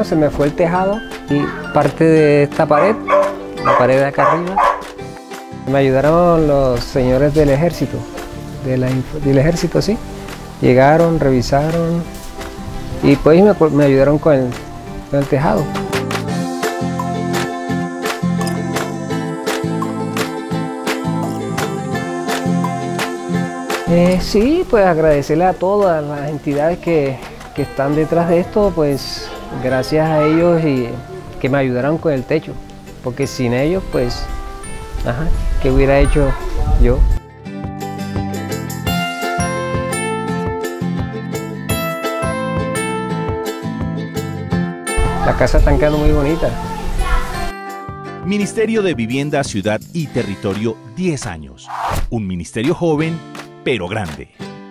se me fue el tejado y parte de esta pared, la pared de acá arriba. Me ayudaron los señores del ejército, del ejército, sí. Llegaron, revisaron y pues me ayudaron con el tejado. Sí, pues agradecerle a todas las entidades que están detrás de esto, pues gracias a ellos y que me ayudaron con el techo, porque sin ellos, pues, ¿qué hubiera hecho yo? La casa está quedando muy bonita. Ministerio de Vivienda, Ciudad y Territorio, 10 años. Un ministerio joven, pero grande.